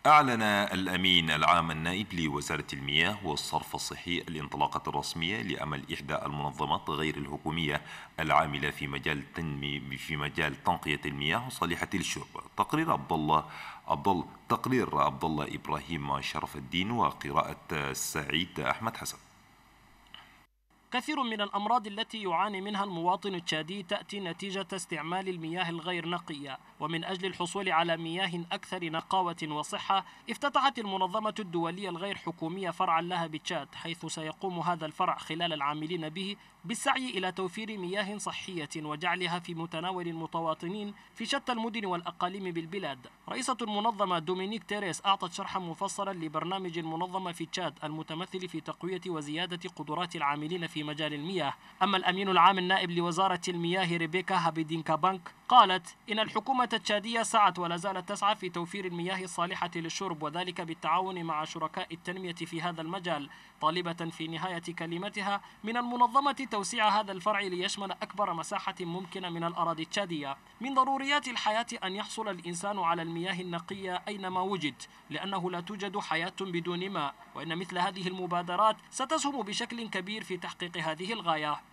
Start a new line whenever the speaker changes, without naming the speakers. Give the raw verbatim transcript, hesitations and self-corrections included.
أعلن الأمين العام النائب لوزارة المياه والصرف الصحي الانطلاقة الرسمية لعمل إحدى المنظمات غير الحكومية العاملة في مجال تنمي في مجال تنقية المياه صالحة للشرب. تقرير عبد الله عبد الله تقرير عبد الله إبراهيم شرف الدين وقراءة السعيد أحمد حسن.
كثير من الأمراض التي يعاني منها المواطن التشادي تأتي نتيجة استعمال المياه الغير نقية، ومن أجل الحصول على مياه أكثر نقاوة وصحة افتتحت المنظمة الدولية الغير حكومية فرعا لها بتشاد، حيث سيقوم هذا الفرع خلال العاملين به بالسعي إلى توفير مياه صحية وجعلها في متناول المواطنين في شتى المدن والأقاليم بالبلاد. رئيسة المنظمة دومينيك تيريس أعطت شرحا مفصلا لبرنامج المنظمة في تشاد المتمثل في تقوية وزيادة قدرات العاملين في مجال المياه. أما الأمين العام النائب لوزارة المياه ريبيكا هابيدينكا بانك قالت إن الحكومة التشادية سعت ولا زالت تسعى في توفير المياه الصالحة للشرب، وذلك بالتعاون مع شركاء التنمية في هذا المجال، طالبة في نهاية كلمتها من المنظمة توسيع هذا الفرع ليشمل أكبر مساحة ممكنة من الأراضي التشادية. من ضروريات الحياة أن يحصل الإنسان على المياه النقية أينما وجد، لأنه لا توجد حياة بدون ماء، وإن مثل هذه المبادرات ستسهم بشكل كبير في تحقيق هذه الغاية.